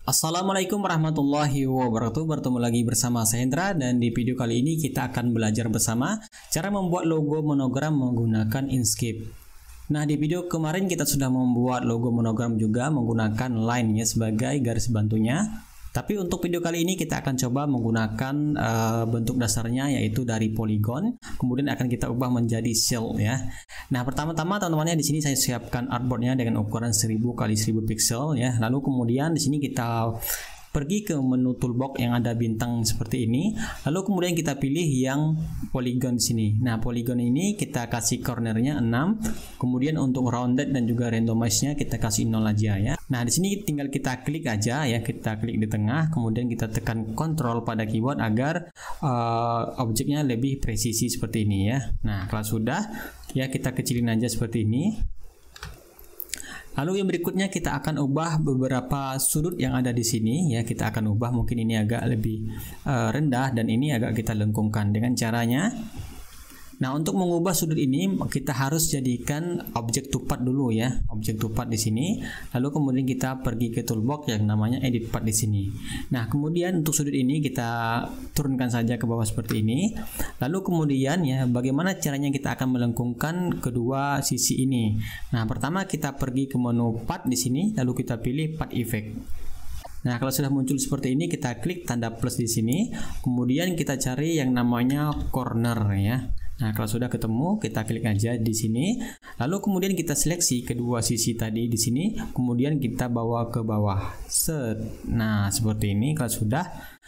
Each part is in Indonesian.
Assalamualaikum warahmatullahi wabarakatuh. Bertemu lagi bersama saya Hendra, dan di video kali ini kita akan belajar bersama cara membuat logo monogram menggunakan Inkscape. Nah, di video kemarin kita sudah membuat logo monogram juga menggunakan line ya sebagai garis bantunya. Tapi untuk video kali ini kita akan coba menggunakan bentuk dasarnya yaitu dari polygon, kemudian akan kita ubah menjadi cell ya. Nah, pertama-tama teman-temannya di sini saya siapkan artboardnya dengan ukuran 1000 x 1000 pixel ya. Lalu kemudian di sini kita pergi ke menu toolbox yang ada bintang seperti ini. Lalu kemudian kita pilih yang polygon di sini. Nah, polygon ini kita kasih cornernya 6. Kemudian untuk rounded dan juga randomize-nya kita kasih 0 aja ya. Nah, di sini tinggal kita klik aja ya. Kita klik di tengah, kemudian kita tekan Ctrl pada keyboard agar objeknya lebih presisi seperti ini ya. Nah, kalau sudah ya kita kecilin aja seperti ini. Lalu yang berikutnya kita akan ubah beberapa sudut yang ada di sini ya. Kita akan ubah, mungkin ini agak lebih rendah dan ini agak kita lengkungkan dengan caranya. Nah, untuk mengubah sudut ini kita harus jadikan objek tupat dulu ya, objek tupat di sini. Lalu kemudian kita pergi ke toolbox yang namanya edit path di sini. Nah, kemudian untuk sudut ini kita turunkan saja ke bawah seperti ini. Lalu kemudian ya, bagaimana caranya kita akan melengkungkan kedua sisi ini. Nah, pertama kita pergi ke menu path di sini, lalu kita pilih path effect. Nah, kalau sudah muncul seperti ini, kita klik tanda plus di sini. Kemudian kita cari yang namanya corner ya. Nah, kalau sudah ketemu, kita klik aja di sini. Lalu kemudian kita seleksi kedua sisi tadi di sini. Kemudian kita bawa ke bawah. Set. Nah, seperti ini kalau sudah.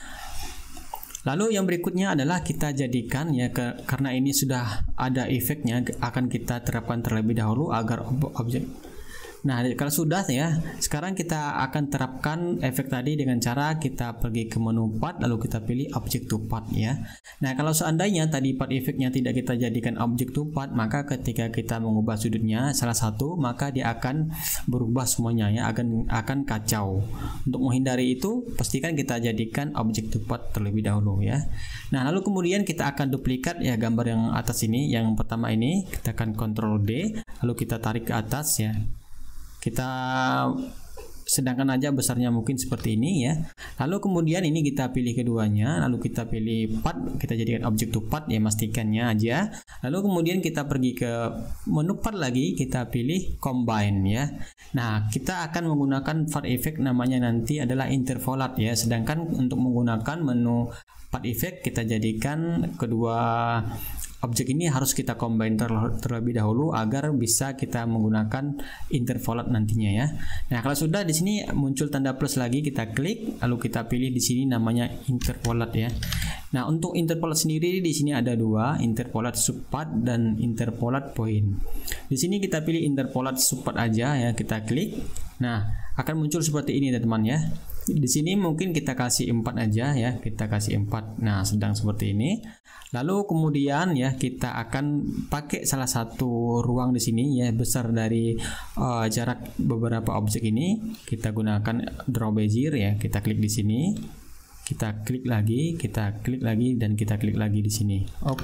Lalu yang berikutnya adalah kita jadikan ya, karena ini sudah ada efeknya, akan kita terapkan terlebih dahulu agar objek. Nah, kalau sudah ya, sekarang kita akan terapkan efek tadi dengan cara kita pergi ke menu path, lalu kita pilih object to path ya. Nah, kalau seandainya tadi path efeknya tidak kita jadikan object to path, maka ketika kita mengubah sudutnya salah satu, maka dia akan berubah semuanya ya, akan kacau. Untuk menghindari itu, pastikan kita jadikan object to path terlebih dahulu ya. Nah, lalu kemudian kita akan duplikat ya gambar yang atas ini, yang pertama ini kita akan Ctrl D, lalu kita tarik ke atas ya. Kita sedangkan aja besarnya mungkin seperti ini ya. Lalu kemudian ini kita pilih keduanya, lalu kita pilih path, kita jadikan object to path ya, pastikannya aja. Lalu kemudian kita pergi ke menu path lagi, kita pilih combine ya. Nah, kita akan menggunakan path effect, namanya nanti adalah interpolate ya. Sedangkan untuk menggunakan menu path effect kita jadikan kedua objek ini harus kita combine terlebih dahulu agar bisa kita menggunakan interpolate nantinya ya. Nah, kalau sudah di sini muncul tanda plus lagi, kita klik lalu kita pilih di sini namanya interpolate ya. Nah, untuk interpolate sendiri di sini ada dua, interpolate subpath dan interpolate point. Di sini kita pilih interpolate subpath aja ya, kita klik. Nah, akan muncul seperti ini teman-teman ya. Di sini mungkin kita kasih 4 aja ya, kita kasih 4. Nah, sedang seperti ini. Lalu kemudian ya kita akan pakai salah satu ruang di sini ya, besar dari jarak beberapa objek ini. Kita gunakan draw bezier ya, kita klik di sini. Kita klik lagi, dan kita klik lagi di sini.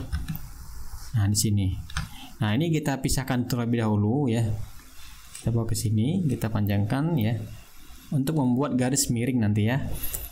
Nah, di sini. Nah, ini kita pisahkan terlebih dahulu ya. Kita bawa ke sini, kita panjangkan ya, untuk membuat garis miring nanti ya.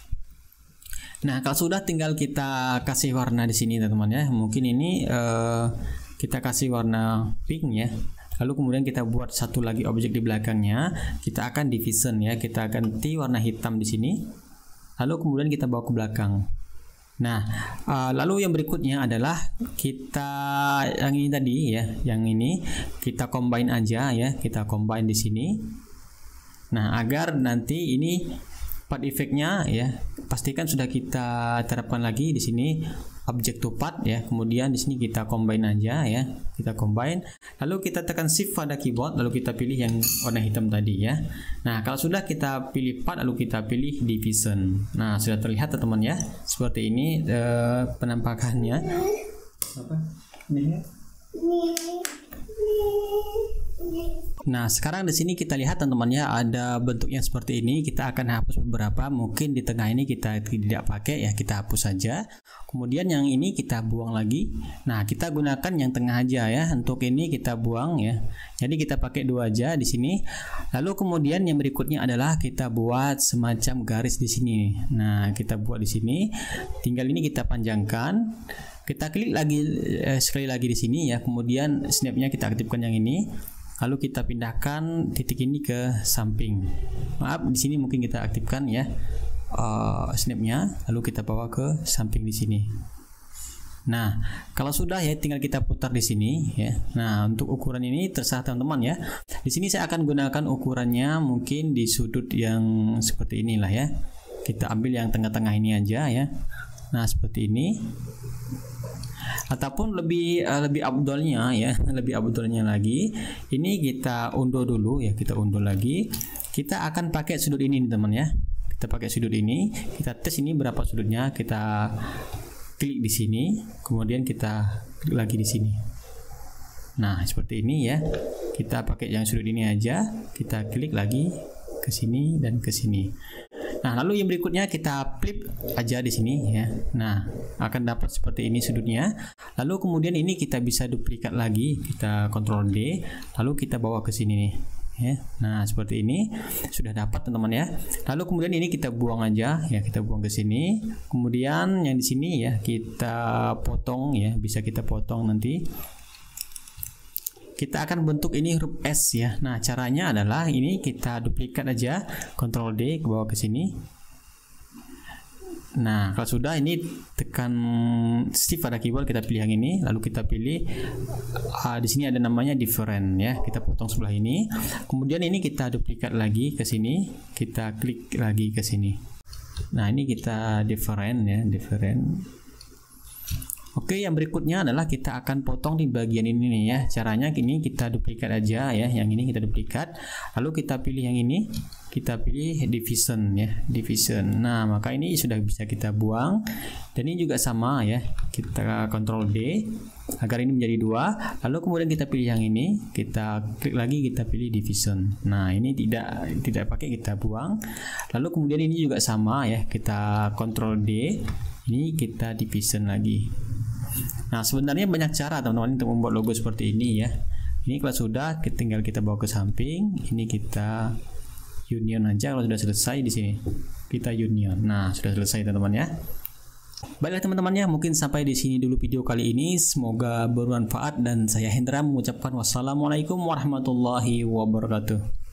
Nah, kalau sudah tinggal kita kasih warna di sini teman-teman ya. Mungkin ini kita kasih warna pink ya. Lalu kemudian kita buat satu lagi objek di belakangnya. Kita akan division ya. Kita ganti warna hitam di sini. Lalu kemudian kita bawa ke belakang. Nah, lalu yang berikutnya adalah kita yang ini tadi ya, yang ini kita combine aja ya. Kita combine di sini. Nah, agar nanti ini path effect-nya ya, pastikan sudah kita terapkan lagi di sini object to path ya. Kemudian di sini kita combine aja ya. Kita combine. Lalu kita tekan shift pada keyboard, lalu kita pilih yang warna hitam tadi ya. Nah, kalau sudah kita pilih path, lalu kita pilih division. Nah, sudah terlihat teman-teman ya. Seperti ini penampakannya. Apa? Ini ya. Nah, sekarang di sini kita lihat teman-teman ya, ada bentuknya seperti ini. Kita akan hapus beberapa, mungkin di tengah ini kita tidak pakai ya, kita hapus saja. Kemudian yang ini kita buang lagi. Nah, kita gunakan yang tengah aja ya. Untuk ini kita buang ya. Jadi kita pakai 2 aja di sini. Lalu kemudian yang berikutnya adalah kita buat semacam garis di sini. Nah, kita buat di sini. Tinggal ini kita panjangkan. Kita klik lagi sekali lagi di sini ya. Kemudian snapnya kita aktifkan yang ini. Lalu kita pindahkan titik ini ke samping. Maaf, di sini mungkin kita aktifkan ya snapnya. Lalu kita bawa ke samping di sini. Nah, kalau sudah ya, tinggal kita putar di sini ya. Nah, untuk ukuran ini terserah teman-teman ya. Di sini saya akan gunakan ukurannya mungkin di sudut yang seperti inilah ya. Kita ambil yang tengah-tengah ini aja ya. Nah, seperti ini. Ataupun lebih abdolnya ya, lebih abdolnya lagi, ini kita unduh dulu ya, kita unduh lagi. Kita akan pakai sudut ini teman ya. Kita pakai sudut ini, kita tes ini berapa sudutnya, kita klik di sini, kemudian kita klik lagi di sini. Nah, seperti ini ya. Kita pakai yang sudut ini aja, kita klik lagi ke sini dan ke sini. Nah, lalu yang berikutnya kita flip aja di sini ya. Nah, akan dapat seperti ini sudutnya. Lalu kemudian ini kita bisa duplikat lagi, kita Ctrl D, lalu kita bawa ke sini nih ya. Nah, seperti ini sudah dapat teman-teman ya. Lalu kemudian ini kita buang aja ya, kita buang ke sini. Kemudian yang di sini ya kita potong ya, bisa kita potong nanti. Kita akan bentuk ini huruf S ya. Nah, caranya adalah ini kita duplikat aja, Ctrl D ke bawah ke sini. Nah, kalau sudah ini tekan shift pada keyboard, kita pilih yang ini, lalu kita pilih di sini ada namanya different ya. Kita potong sebelah ini. Kemudian ini kita duplikat lagi ke sini, kita klik lagi ke sini. Nah, ini kita different ya, different. Oke, yang berikutnya adalah kita akan potong di bagian ini nih ya. Caranya ini kita duplikat aja ya. Yang ini kita duplikat. Lalu kita pilih yang ini. Kita pilih division ya, division. Nah, maka ini sudah bisa kita buang. Dan ini juga sama ya. Kita Ctrl D agar ini menjadi 2. Lalu kemudian kita pilih yang ini. Kita klik lagi, kita pilih division. Nah, ini tidak pakai, kita buang. Lalu kemudian ini juga sama ya. Kita Ctrl D. Ini kita division lagi. Nah, sebenarnya banyak cara teman-teman untuk membuat logo seperti ini ya. Ini kalau sudah, tinggal kita bawa ke samping. Ini kita union aja. Kalau sudah selesai di sini kita union. Nah, sudah selesai teman-teman ya. Baiklah teman-teman ya, mungkin sampai di sini dulu video kali ini. Semoga bermanfaat dan saya Hendra mengucapkan wassalamualaikum warahmatullahi wabarakatuh.